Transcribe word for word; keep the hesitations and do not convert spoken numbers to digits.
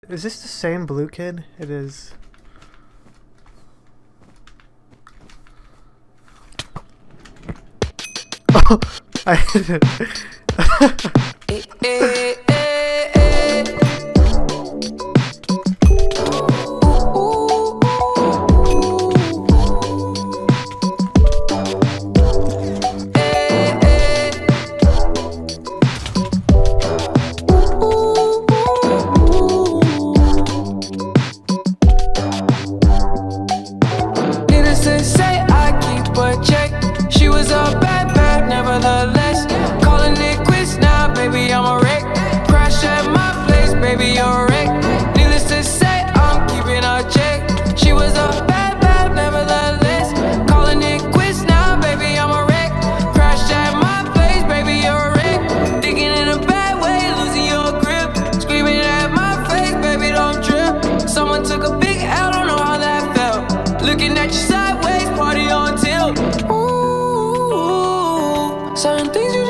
Is this the same blue kid? It is. Oh, I hit it. Looking at you sideways, party on tilt. Ooh, certain things you